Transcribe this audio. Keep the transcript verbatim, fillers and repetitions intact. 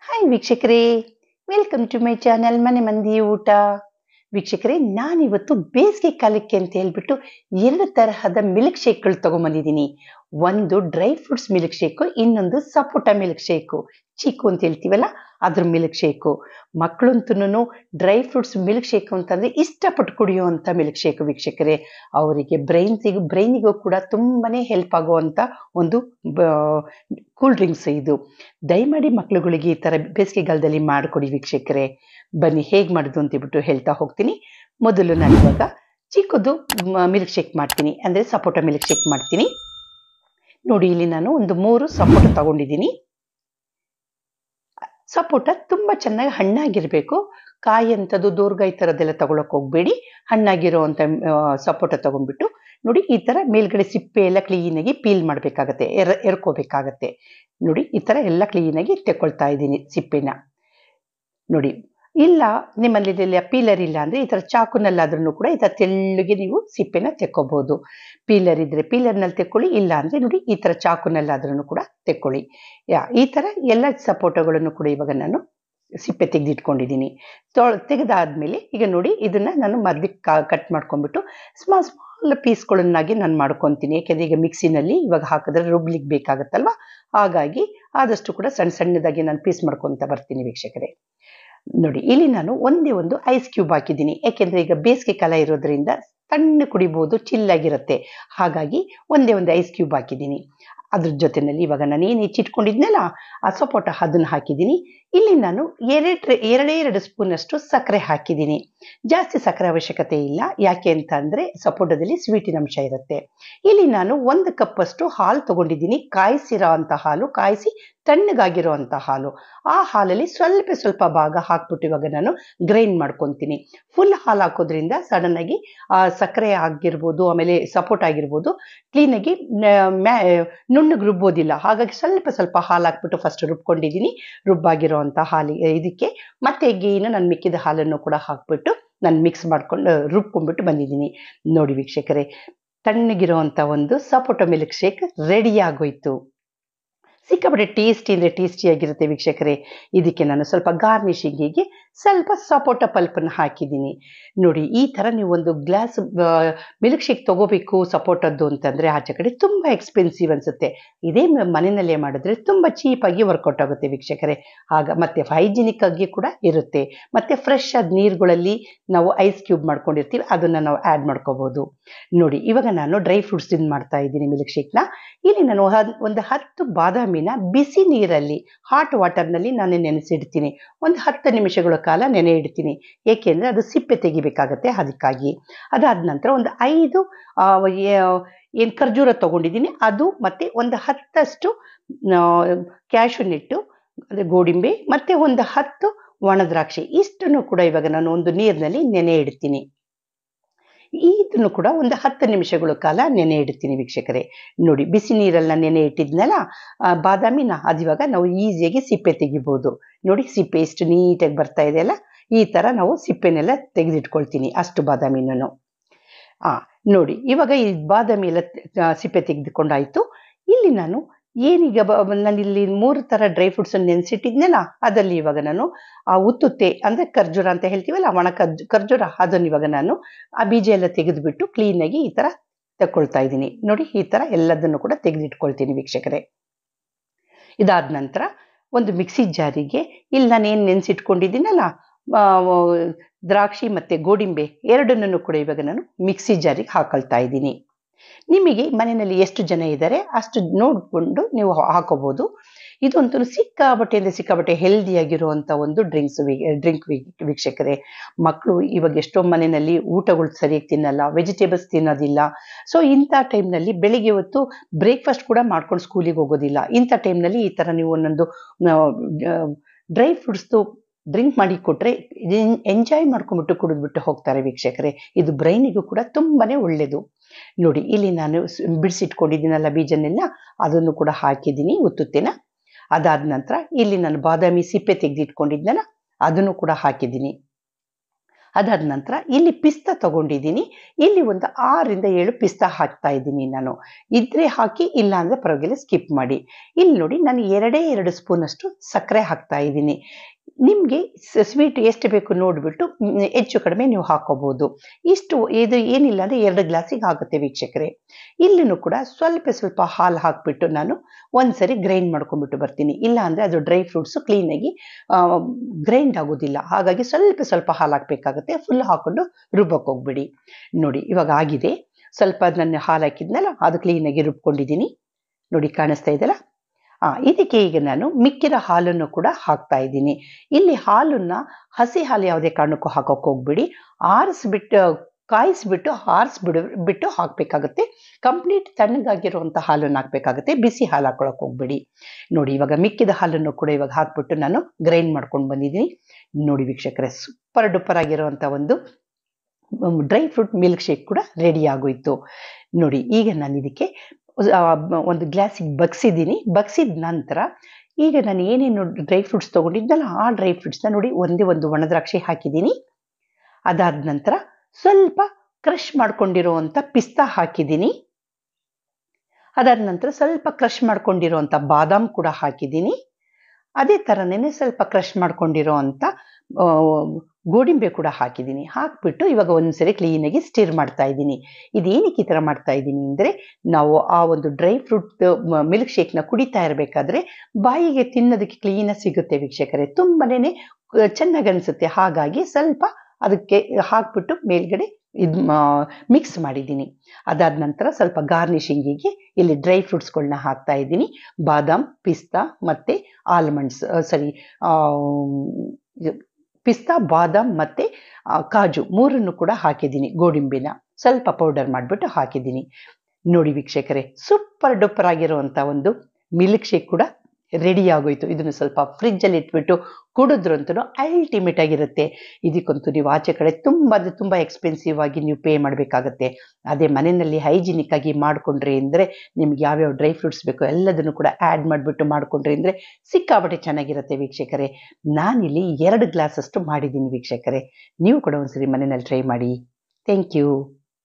Hi ವೀಕ್ಷಕರೇ, welcome to my channel ಮನೆ ಮಂದಿ ಊಟ. ವೀಕ್ಷಕರೇ, ನಾನಿವತ್ತು ಬೇಸಿಗೆ ಕಾಲಕ್ಕೆ ಅಂತ ಹೇಳ್ಬಿಟ್ಟು ಎರಡು ತರಹದ ಮಿಲ್ಕ್ ಶೇಕ್ಗಳು ತಗೊಂಬಂದಿದ್ದೀನಿ. ಒಂದು ಡ್ರೈ ಫ್ರೂಟ್ಸ್ ಮಿಲ್ಕ್ ಶೇಕು, ಇನ್ನೊಂದು ಸಪೋಟ ಮಿಲ್ಕ್ ಶೇಕು, ಚೀಕು ಅಂತ ಹೇಳ್ತೀವಲ್ಲ ಅದ್ರ ಮಿಲ್ಕ್ ಶೇಕು. ಮಕ್ಕಳಂತೂ ಡ್ರೈ ಫ್ರೂಟ್ಸ್ ಮಿಲ್ಕ್ ಶೇಕು ಅಂತಂದರೆ ಇಷ್ಟಪಟ್ಟು ಕುಡಿಯುವಂಥ ಮಿಲ್ಕ್ ಶೇಕು ವೀಕ್ಷಕರೇ. ಅವರಿಗೆ ಬ್ರೈನ್ಸಿಗೂ ಬ್ರೈನಿಗೂ ಕೂಡ ತುಂಬಾ ಹೆಲ್ಪ್ ಆಗುವಂಥ ಒಂದು ಕೂಲ್ ಡ್ರಿಂಕ್ಸ್ ಇದು. ದಯಮಾಡಿ ಮಕ್ಕಳುಗಳಿಗೆ ಈ ಥರ ಬೇಸಿಗೆಗಾಲದಲ್ಲಿ ಮಾಡಿಕೊಡಿ ವೀಕ್ಷಕರೇ. ಬನ್ನಿ ಹೇಗೆ ಮಾಡೋದು ಅಂತೇಳ್ಬಿಟ್ಟು ಹೇಳ್ತಾ ಹೋಗ್ತೀನಿ. ಮೊದಲು ನಾನು ಇವಾಗ ಚಿಕ್ಕದು ಮಿಲ್ಕ್ ಶೇಕ್ ಮಾಡ್ತೀನಿ, ಅಂದರೆ ಸಪೋಟ ಮಿಲ್ಕ್ ಶೇಕ್ ಮಾಡ್ತೀನಿ. ನೋಡಿ, ಇಲ್ಲಿ ನಾನು ಒಂದು ಮೂರು ಸಪೋಟ ತಗೊಂಡಿದ್ದೀನಿ. ಸಪೋಟ ತುಂಬ ಚೆನ್ನಾಗಿ ಹಣ್ಣಾಗಿರಬೇಕು. ಕಾಯಿ ಅಂಥದ್ದು ದೂರ್ಗಾಯಿ ಥರದ್ದೆಲ್ಲ ತಗೊಳಕ್ಕೆ ಹೋಗಬೇಡಿ. ಹಣ್ಣಾಗಿರೋ ಅಂಥ ಸಪೋಟ ತೊಗೊಂಡ್ಬಿಟ್ಟು ನೋಡಿ, ಈ ಥರ ಮೇಲ್ಗಡೆ ಸಿಪ್ಪೆ ಎಲ್ಲ ಕ್ಲೀನಾಗಿ ಪೀಲ್ ಮಾಡಬೇಕಾಗತ್ತೆ, ಎರ್ ಎರ್ಕೋಬೇಕಾಗತ್ತೆ. ನೋಡಿ, ಈ ಥರ ಎಲ್ಲ ಕ್ಲೀನಾಗಿ ತೆಕ್ಕೊಳ್ತಾ ಇದ್ದೀನಿ ಸಿಪ್ಪೆನ. ನೋಡಿ, ಇಲ್ಲ ನಿಮ್ಮಲ್ಲಿ ಪೀಲರ್ ಇಲ್ಲ ಅಂದರೆ ಈ ಥರ ಚಾಕುನಲ್ಲಾದ್ರೂ ಕೂಡ ಈ ಥರ ತೆಳ್ಳಗೆ ನೀವು ಸಿಪ್ಪೆನ ತೆಕ್ಕೋಬೋದು. ಪೀಲರ್ ಇದ್ದರೆ ಪೀಲರ್ನಲ್ಲಿ ತೆಕ್ಕೊಳ್ಳಿ, ಇಲ್ಲ ಅಂದರೆ ನೋಡಿ ಈ ಥರ ಚಾಕುನಲ್ಲಾದ್ರೂ ಕೂಡ ತೆಕ್ಕೊಳ್ಳಿ. ಯಾ ಈ ಥರ ಎಲ್ಲ ಸಪೋಟಗಳನ್ನು ಕೂಡ ಇವಾಗ ನಾನು ಸಿಪ್ಪೆ ತೆಗೆದಿಟ್ಕೊಂಡಿದ್ದೀನಿ. ತೊ ತೆಗೆದಾದ್ಮೇಲೆ ಈಗ ನೋಡಿ, ಇದನ್ನು ನಾನು ಮರ್ದಿಕ್ಕೆ ಕಟ್ ಮಾಡ್ಕೊಂಡ್ಬಿಟ್ಟು ಸ್ಮಾಲ್ ಸ್ಮಾಲ್ ಪೀಸ್ಗಳನ್ನಾಗಿ ನಾನು ಮಾಡ್ಕೊತೀನಿ. ಯಾಕೆಂದರೆ ಈಗ ಮಿಕ್ಸಿನಲ್ಲಿ ಇವಾಗ ಹಾಕಿದ್ರೆ ರುಬ್ಲಿಕ್ಕೆ ಬೇಕಾಗತ್ತಲ್ವ, ಹಾಗಾಗಿ ಆದಷ್ಟು ಕೂಡ ಸಣ್ಣ ಸಣ್ಣದಾಗಿ ನಾನು ಪೀಸ್ ಮಾಡ್ಕೊತ ಬರ್ತೀನಿ ವೀಕ್ಷಕರೇ. ನೋಡಿ, ಇಲ್ಲಿ ನಾನು ಒಂದೇ ಒಂದು ಐಸ್ ಕ್ಯೂಬ್ ಹಾಕಿದ್ದೀನಿ. ಯಾಕೆಂದರೆ ಈಗ ಬೇಸಿಗೆ ಕಾಲ ಇರೋದ್ರಿಂದ ತಣ್ಣ ಕುಡಿಬೋದು, ಚಿಲ್ಲಾಗಿರುತ್ತೆ. ಹಾಗಾಗಿ ಒಂದೇ ಒಂದು ಐಸ್ ಕ್ಯೂಬ್ ಹಾಕಿದ್ದೀನಿ. ಅದ್ರ ಜೊತೆಯಲ್ಲಿ ಇವಾಗ ನಾನು ಏನು ಹೆಚ್ಚಿಟ್ಕೊಂಡಿದ್ನಲ್ಲ ಆ ಸಪೋಟ ಅದನ್ನು ಹಾಕಿದ್ದೀನಿ. ಇಲ್ಲಿ ನಾನು ಎರಡು ಎರಡೇ ಎರಡು ಸ್ಪೂನಷ್ಟು ಸಕ್ಕರೆ ಹಾಕಿದ್ದೀನಿ. ಜಾಸ್ತಿ ಸಕ್ಕರೆ ಅವಶ್ಯಕತೆ ಇಲ್ಲ, ಯಾಕೆ ಅಂತ ಅಂದರೆ ಸಪೋಟದಲ್ಲಿ ಸ್ವೀಟಿನ ಅಂಶ ಇರುತ್ತೆ. ಇಲ್ಲಿ ನಾನು ಒಂದು ಕಪ್ಪಷ್ಟು ಹಾಲು ತೊಗೊಂಡಿದ್ದೀನಿ. ಕಾಯಿಸಿರೋ ಅಂಥ ಹಾಲು, ಕಾಯಿಸಿ ತಣ್ಣಗಾಗಿರೋ ಅಂಥ ಹಾಲು. ಆ ಹಾಲಲ್ಲಿ ಸ್ವಲ್ಪ ಸ್ವಲ್ಪ ಭಾಗ ಹಾಕ್ಬಿಟ್ಟು ಇವಾಗ ನಾನು ಗ್ರೈಂಡ್ ಮಾಡ್ಕೊತೀನಿ. ಫುಲ್ ಹಾಲು ಹಾಕೋದ್ರಿಂದ ಸಡನ್ನಾಗಿ ಆ ಸಕ್ಕರೆ ಆಗಿರ್ಬೋದು, ಆಮೇಲೆ ಸಪೋಟ ಆಗಿರ್ಬೋದು, ಕ್ಲೀನಾಗಿ ಮ್ಯಾ ನುಣ್ಣಗೆ ರುಬ್ಬೋದಿಲ್ಲ. ಹಾಗಾಗಿ ಸ್ವಲ್ಪ ಸ್ವಲ್ಪ ಹಾಲು ಹಾಕ್ಬಿಟ್ಟು ಫಸ್ಟ್ ರುಬ್ಕೊಂಡಿದ್ದೀನಿ. ರುಬ್ಬಾಗಿರೋ ಅಂಥ ಹಾಲಿ ಇದಕ್ಕೆ ಮತ್ತೆ ಗೇನು ನಾನು ಮಿಕ್ಕಿದ ಹಾಲನ್ನು ಕೂಡ ಹಾಕ್ಬಿಟ್ಟು ನಾನು ಮಿಕ್ಸ್ ಮಾಡ್ಕೊಂಡು ರುಬ್ಕೊಂಡ್ಬಿಟ್ಟು ಬಂದಿದ್ದೀನಿ. ನೋಡಿ ವೀಕ್ಷಕರೇ, ತಣ್ಣಗಿರೋ ಅಂಥ ಒಂದು ಸಪೋಟ ಮಿಲ್ಕ್ ಶೇಕ್ ರೆಡಿ ಆಗೋಯ್ತು. ಸಿಕ್ಕಾಪಟ್ಟೆ ಟೇಸ್ಟಿ ಅಂದರೆ ಟೇಸ್ಟಿಯಾಗಿರುತ್ತೆ ವೀಕ್ಷಕರೇ. ಇದಕ್ಕೆ ನಾನು ಸ್ವಲ್ಪ ಗಾರ್ನಿಷಿಂಗಿಗೆ ಸ್ವಲ್ಪ ಸಪೋಟ ಪಲ್ಪನ್ನು ಹಾಕಿದ್ದೀನಿ. ನೋಡಿ, ಈ ಥರ ನೀವು ಒಂದು ಗ್ಲಾಸ್ ಮಿಲ್ಕ್ ಶೇಕ್ ತೊಗೋಬೇಕು ಸಪೋಟದ್ದು ಅಂತಂದರೆ ಆಚೆ ಕಡೆ ತುಂಬ ಎಕ್ಸ್ಪೆನ್ಸಿವ್ ಅನಿಸುತ್ತೆ. ಇದೇ ಮನೆಯಲ್ಲೇ ಮಾಡಿದ್ರೆ ತುಂಬ ಚೀಪಾಗಿ ವರ್ಕೌಟ್ ಆಗುತ್ತೆ ವೀಕ್ಷಕರೇ. ಆಗ ಮತ್ತು ಹೈಜಿನಿಕ್ ಆಗಿ ಕೂಡ ಇರುತ್ತೆ. ಮತ್ತು ಫ್ರೆಶ್ ಆದ ನೀರುಗಳಲ್ಲಿ ನಾವು ಐಸ್ ಕ್ಯೂಬ್ ಮಾಡ್ಕೊಂಡಿರ್ತೀವಿ, ಅದನ್ನು ನಾವು ಆ್ಯಡ್ ಮಾಡ್ಕೋಬೋದು. ನೋಡಿ, ಇವಾಗ ನಾನು ಡ್ರೈ ಫ್ರೂಟ್ಸಿಂದ ಮಾಡ್ತಾ ಇದ್ದೀನಿ ಮಿಲ್ಕ್ ಶೇಕ್ನ. ಇಲ್ಲಿ ನಾನು ಒಂದು ಹತ್ತು ಬಾದಾಮಿನ ಬಿಸಿ ನೀರಲ್ಲಿ ಹಾಟ್ ವಾಟರ್ನಲ್ಲಿ ನಾನು ನೆನೆಸಿಡ್ತೀನಿ. ಒಂದು ಹತ್ತು ನಿಮಿಷಗಳ ಕಾಲ ನೆನೆ ಇಡ್ತೀನಿ. ಏಕೆಂದರೆ ಅದು ಸಿಪ್ಪೆ ತೆಗಿಬೇಕಾಗತ್ತೆ, ಅದಕ್ಕಾಗಿ. ಅದಾದ ನಂತರ ಒಂದು ಐದು ಏನು ಖರ್ಜೂರ ತೊಗೊಂಡಿದ್ದೀನಿ, ಅದು ಮತ್ತು ಒಂದು ಹತ್ತಷ್ಟು ಕ್ಯಾಶು ನಟ್ಟು ಅಂದರೆ ಗೋಡಂಬಿ, ಮತ್ತು ಒಂದು ಹತ್ತು ಒಣ ದ್ರಾಕ್ಷಿ, ಇಷ್ಟನ್ನು ಕೂಡ ಇವಾಗ ನಾನು ಒಂದು ನೀರಿನಲ್ಲಿ ನೆನೆ ಇಡ್ತೀನಿ. ಇದನ್ನು ಕೂಡ ಒಂದು ಹತ್ತು ನಿಮಿಷಗಳ ಕಾಲ ನೆನೆ ಇಡ್ತೀನಿ ವೀಕ್ಷಕರೇ. ನೋಡಿ, ಬಿಸಿ ನೀರೆಲ್ಲ ನೆನೆ ಇಟ್ಟಿದ್ನಲ್ಲ ಬಾದಾಮಿನ, ಅದಿವಾಗ ನಾವು ಈಸಿಯಾಗಿ ಸಿಪ್ಪೆ ತೆಗಿಬೋದು. ನೋಡಿ, ಸಿಪ್ಪೆ ಎಷ್ಟು ನೀಟಾಗಿ ಬರ್ತಾ ಇದೆಯಲ್ಲ, ಈ ಥರ ನಾವು ಸಿಪ್ಪೆನೆಲ್ಲ ತೆಗೆದಿಟ್ಕೊಳ್ತೀನಿ ಅಷ್ಟು ಬಾದಾಮಿನೂ. ಹಾಂ, ನೋಡಿ, ಇವಾಗ ಈ ಬಾದಾಮಿ ಎಲ್ಲ ಸಿಪ್ಪೆ ತೆಗೆದುಕೊಂಡಾಯಿತು. ಇಲ್ಲಿ ನಾನು ಏನೀಗ ಬ ನಾನಿಲ್ಲಿ ಮೂರು ಥರ ಡ್ರೈ ಫ್ರೂಟ್ಸನ್ನು ನೆನೆಸಿಟ್ಟಿದ್ನಲ್ಲ, ಅದರಲ್ಲಿ ಇವಾಗ ನಾನು ಆ ಉತ್ತುತ್ತೆ ಅಂದರೆ ಖರ್ಜೂರ ಅಂತ ಹೇಳ್ತೀವಲ್ಲ, ಒಣ ಖರ್ಜು ಖರ್ಜೂರ ಅದನ್ನು ಇವಾಗ ನಾನು ಆ ಬೀಜ ಎಲ್ಲ ತೆಗೆದುಬಿಟ್ಟು ಕ್ಲೀನಾಗಿ ಈ ಥರ ತಗೊಳ್ತಾ ಇದ್ದೀನಿ. ನೋಡಿ, ಈ ಥರ ಎಲ್ಲದನ್ನು ಕೂಡ ತೆಗೆದಿಟ್ಕೊಳ್ತೀನಿ ವೀಕ್ಷಕರೇ. ಇದಾದ ನಂತರ ಒಂದು ಮಿಕ್ಸಿ ಜಾರಿಗೆ ಇಲ್ಲಿ ನಾನು ಏನು ನೆನೆಸಿಟ್ಕೊಂಡಿದ್ದೀನಲ್ಲ ದ್ರಾಕ್ಷಿ ಮತ್ತು ಗೋಡಂಬಿ ಎರಡನ್ನೂ ಕೂಡ ಇವಾಗ ನಾನು ಮಿಕ್ಸಿ ಜಾರಿಗೆ ಹಾಕೊಳ್ತಾ ಇದ್ದೀನಿ. ನಿಮಗೆ ಮನೆಯಲ್ಲಿ ಎಷ್ಟು ಜನ ಇದ್ದಾರೆ ಅಷ್ಟು ನೋಡಿಕೊಂಡು ನೀವು ಹಾಕೋಬೋದು. ಇದಂತೂ ಸಿಕ್ಕಾಬಟ್ಟೆ ಅಂದರೆ ಸಿಕ್ಕಾಬಟ್ಟೆ ಹೆಲ್ದಿಯಾಗಿರುವಂಥ ಒಂದು ಡ್ರಿಂಕ್ಸ್ ಡ್ರಿಂಕ್ ವೀಕ್ಷಕರೇ. ಮಕ್ಕಳು ಇವಾಗ ಎಷ್ಟೋ ಮನೆಯಲ್ಲಿ ಊಟಗಳು ಸರಿಯಾಗಿ ತಿನ್ನಲ್ಲ, ವೆಜಿಟೇಬಲ್ಸ್ ತಿನ್ನೋದಿಲ್ಲ. ಸೊ ಇಂಥ ಟೈಮ್ನಲ್ಲಿ ಬೆಳಿಗ್ಗೆ ಹೊತ್ತು ಬ್ರೇಕ್ಫಾಸ್ಟ್ ಕೂಡ ಮಾಡ್ಕೊಂಡು ಸ್ಕೂಲಿಗೆ ಹೋಗೋದಿಲ್ಲ. ಇಂಥ ಟೈಮ್ನಲ್ಲಿ ಈ ಥರ ನೀವು ಒಂದೊಂದು ಡ್ರೈ ಫ್ರೂಟ್ಸ್ದು ಡ್ರಿಂಕ್ ಮಾಡಿ ಕೊಟ್ಟರೆ ಎಂಜಾಯ್ ಮಾಡ್ಕೊಂಡ್ಬಿಟ್ಟು ಕುಡಿದ್ಬಿಟ್ಟು ಹೋಗ್ತಾರೆ ವೀಕ್ಷಕರೇ. ಇದು ಬ್ರೈನಿಗೂ ಕೂಡ ತುಂಬಾ ಒಳ್ಳೆಯದು. ನೋಡಿ, ಇಲ್ಲಿ ನಾನು ಬಿಡಿಸಿಟ್ಕೊಂಡಿದ್ದೀನಲ್ಲ ಬೀಜನೆಲ್ಲ, ಅದನ್ನು ಕೂಡ ಹಾಕಿದ್ದೀನಿ ಉತ್ತುತ್ತೇನ. ಅದಾದ ನಂತರ ಇಲ್ಲಿ ನಾನು ಬಾದಾಮಿ ಸಿಪ್ಪೆ ತೆಗೆದಿಟ್ಕೊಂಡಿದ್ನಲ್ಲ, ಅದನ್ನು ಕೂಡ ಹಾಕಿದ್ದೀನಿ. ಅದಾದ ನಂತರ ಇಲ್ಲಿ ಪಿಸ್ತಾ ತಗೊಂಡಿದ್ದೀನಿ. ಇಲ್ಲಿ ಒಂದು ಆರರಿಂದ ಏಳು ಪಿಸ್ತಾ ಹಾಕ್ತಾ ಇದ್ದೀನಿ ನಾನು. ಇದ್ರೆ ಹಾಕಿ, ಇಲ್ಲ ಅಂದರೆ ಪರವಾಗಿಲ್ಲ ಸ್ಕಿಪ್ ಮಾಡಿ. ಇಲ್ಲಿ ನೋಡಿ ನಾನು ಎರಡೇ ಎರಡು ಸ್ಪೂನಷ್ಟು ಸಕ್ಕರೆ ಹಾಕ್ತಾ ಇದ್ದೀನಿ. ನಿಮಗೆ ಸ್ವೀಟ್ ಎಷ್ಟು ಬೇಕು ನೋಡಿಬಿಟ್ಟು ಹೆಚ್ಚು ಕಡಿಮೆ ನೀವು ಹಾಕೋಬಹುದು. ಇಷ್ಟು ಇದು ಏನಿಲ್ಲ ಅಂದರೆ ಎರಡು ಗ್ಲಾಸಿಗೆ ಆಗುತ್ತೆ ವೀಕ್ಷಕರೇ. ಇಲ್ಲಿನೂ ಕೂಡ ಸ್ವಲ್ಪ ಸ್ವಲ್ಪ ಹಾಲು ಹಾಕಿಬಿಟ್ಟು ನಾನು ಒಂದ್ಸರಿ ಗ್ರೈಂಡ್ ಮಾಡ್ಕೊಂಡ್ಬಿಟ್ಟು ಬರ್ತೀನಿ. ಇಲ್ಲ ಅಂದರೆ ಅದು ಡ್ರೈ ಫ್ರೂಟ್ಸು ಕ್ಲೀನಾಗಿ ಗ್ರೈಂಡ್ ಆಗೋದಿಲ್ಲ. ಹಾಗಾಗಿ ಸ್ವಲ್ಪ ಸ್ವಲ್ಪ ಹಾಲು ಹಾಕಬೇಕಾಗುತ್ತೆ. ಫುಲ್ ಹಾಕ್ಕೊಂಡು ರುಬ್ಬಕ್ಕೆ ಹೋಗ್ಬಿಡಿ. ನೋಡಿ ಇವಾಗ ಆಗಿದೆ. ಸ್ವಲ್ಪ ನನ್ನ ಹಾಲು ಹಾಕಿದ್ನಲ್ಲ ಅದು ಕ್ಲೀನಾಗಿ ರುಬ್ಕೊಂಡಿದ್ದೀನಿ. ನೋಡಿ ಕಾಣಿಸ್ತಾ ಇದೆಯಲ್ಲ. ಹಾಂ, ಇದಕ್ಕೆ ಈಗ ನಾನು ಮಿಕ್ಕಿದ ಹಾಲನ್ನು ಕೂಡ ಹಾಕ್ತಾ ಇದ್ದೀನಿ. ಇಲ್ಲಿ ಹಾಲನ್ನು ಹಸಿ ಹಾಲು ಯಾವುದೇ ಕಾರಣಕ್ಕೂ ಹಾಕೋಕೆ ಹೋಗ್ಬಿಡಿ. ಆರಿಸ್ಬಿಟ್ಟು ಕಾಯಿಸ್ಬಿಟ್ಟು ಆರಿಸ್ಬಿಡು ಬಿಟ್ಟು ಹಾಕಬೇಕಾಗುತ್ತೆ. ಕಂಪ್ಲೀಟ್ ತಣ್ಣಗಾಗಿರುವಂಥ ಹಾಲನ್ನು ಹಾಕಬೇಕಾಗುತ್ತೆ. ಬಿಸಿ ಹಾಲು ಹಾಕೊಳಕ್ಕೆ ಹೋಗ್ಬಿಡಿ. ನೋಡಿ ಇವಾಗ ಮಿಕ್ಕಿದ ಹಾಲನ್ನು ಕೂಡ ಇವಾಗ ಹಾಕ್ಬಿಟ್ಟು ನಾನು ಗ್ರೈಂಡ್ ಮಾಡ್ಕೊಂಡು ಬಂದಿದ್ದೀನಿ. ನೋಡಿ ವೀಕ್ಷಕರೇ, ಸೂಪರ್ ಡೂಪರ್ ಆಗಿರುವಂಥ ಒಂದು ಡ್ರೈ ಫ್ರೂಟ್ ಮಿಲ್ಕ್ ಶೇಕ್ ಕೂಡ ರೆಡಿ ಆಗೋಯ್ತು. ನೋಡಿ ಈಗ ನಾನು ಇದಕ್ಕೆ ಒಂದು ಗ್ಲಾಸಿಗೆ ಬಗ್ಸಿದ್ದೀನಿ. ಬಗ್ಸಿದ ನಂತರ ಈಗ ನಾನು ಏನೇನು ಡ್ರೈ ಫ್ರೂಟ್ಸ್ ತೊಗೊಂಡಿದ್ದಲ್ಲ ಆ ಡ್ರೈ ಫ್ರೂಟ್ಸ್ನ ನೋಡಿ ಒಂದೇ ಒಂದು ಒಣ ದ್ರಾಕ್ಷಿ ಹಾಕಿದ್ದೀನಿ. ಅದಾದ ನಂತರ ಸ್ವಲ್ಪ ಕ್ರಷ್ ಮಾಡ್ಕೊಂಡಿರುವಂಥ ಪಿಸ್ತಾ ಹಾಕಿದ್ದೀನಿ. ಅದಾದ ನಂತರ ಸ್ವಲ್ಪ ಕ್ರಷ್ ಮಾಡ್ಕೊಂಡಿರುವಂಥ ಬಾದಾಮ್ ಕೂಡ ಹಾಕಿದ್ದೀನಿ. ಅದೇ ಥರನೇ ಸ್ವಲ್ಪ ಕ್ರಷ್ ಮಾಡ್ಕೊಂಡಿರೋ ಅಂಥ ಗೋಡಂಬಿ ಕೂಡ ಹಾಕಿದ್ದೀನಿ. ಹಾಕಿಬಿಟ್ಟು ಇವಾಗ ಒಂದ್ಸರಿ ಕ್ಲೀನಾಗಿ ಸ್ಟಿರ್ ಮಾಡ್ತಾ ಇದ್ದೀನಿ. ಇದೇನಕ್ಕೆ ಈ ಥರ ಮಾಡ್ತಾ ಇದ್ದೀನಿ ಅಂದರೆ, ನಾವು ಆ ಒಂದು ಡ್ರೈ ಫ್ರೂಟ್ ಮಿಲ್ಕ್ ಶೇಕ್ನ ಕುಡಿತಾ ಇರಬೇಕಾದ್ರೆ ಬಾಯಿಗೆ ತಿನ್ನೋದಕ್ಕೆ ಕ್ಲೀನಾಗಿ ಸಿಗುತ್ತೆ ವೀಕ್ಷಕರೇ. ತುಂಬನೇ ಚೆನ್ನಾಗಿ ಅನಿಸುತ್ತೆ. ಹಾಗಾಗಿ ಸ್ವಲ್ಪ ಅದಕ್ಕೆ ಹಾಕ್ಬಿಟ್ಟು ಮೇಲ್ಗಡೆ ಇದು ಮಿಕ್ಸ್ ಮಾಡಿದ್ದೀನಿ. ಅದಾದ ನಂತರ ಸ್ವಲ್ಪ ಗಾರ್ನಿಷಿಂಗಿಗೆ ಇಲ್ಲಿ ಡ್ರೈ ಫ್ರೂಟ್ಸ್ಗಳನ್ನ ಹಾಕ್ತಾ ಇದ್ದೀನಿ. ಬಾದಾಮ್, ಪಿಸ್ತಾ ಮತ್ತು ಆಲ್ಮಂಡ್ಸ್ ಸರಿ ಪಿಸ್ತಾ, ಬಾದಾಮ್ ಮತ್ತು ಕಾಜು ಮೂರನ್ನು ಕೂಡ ಹಾಕಿದ್ದೀನಿ. ಗೋಡಂಬಿನ ಸ್ವಲ್ಪ ಪೌಡರ್ ಮಾಡಿಬಿಟ್ಟು ಹಾಕಿದ್ದೀನಿ. ನೋಡಿ ವೀಕ್ಷಕರೇ, ಸೂಪರ್ ಡೂಪರ್ ಆಗಿರುವಂಥ ಒಂದು ಮಿಲ್ಕ್ ಶೇಕ್ ಕೂಡ ರೆಡಿ ಆಗೋಯ್ತು. ಇದನ್ನು ಸ್ವಲ್ಪ ಫ್ರಿಜ್ಜಲ್ಲಿ ಇಟ್ಬಿಟ್ಟು ಕುಡಿದ್ರಂತೂ ಅಲ್ಟಿಮೇಟ್ ಆಗಿರುತ್ತೆ. ಇದಕ್ಕಂತೂ ನೀವು ಆಚೆ ಕಡೆ ತುಂಬ ಅಂದರೆ ತುಂಬ ಎಕ್ಸ್ಪೆನ್ಸಿವ್ ಆಗಿ ನೀವು ಪೇ ಮಾಡಬೇಕಾಗತ್ತೆ. ಅದೇ ಮನೆಯಲ್ಲಿ ಹೈಜಿನಿಕ್ ಆಗಿ ಮಾಡಿಕೊಂಡ್ರಿ ಅಂದರೆ ನಿಮ್ಗೆ ಯಾವ್ಯಾವ ಡ್ರೈ ಫ್ರೂಟ್ಸ್ ಬೇಕೋ ಎಲ್ಲದನ್ನು ಕೂಡ ಆ್ಯಡ್ ಮಾಡಿಬಿಟ್ಟು ಮಾಡಿಕೊಂಡ್ರಿ ಅಂದರೆ ಸಿಕ್ಕಾಪಟ್ಟೆ ಚೆನ್ನಾಗಿರುತ್ತೆ ವೀಕ್ಷಕರೇ. ನಾನಿಲ್ಲಿ ಎರಡು ಗ್ಲಾಸಷ್ಟು ಮಾಡಿದ್ದೀನಿ ವೀಕ್ಷಕರೇ. ನೀವು ಕೂಡ ಒಂದ್ಸರಿ ಮನೆಯಲ್ಲಿ ಟ್ರೈ ಮಾಡಿ. Thank you.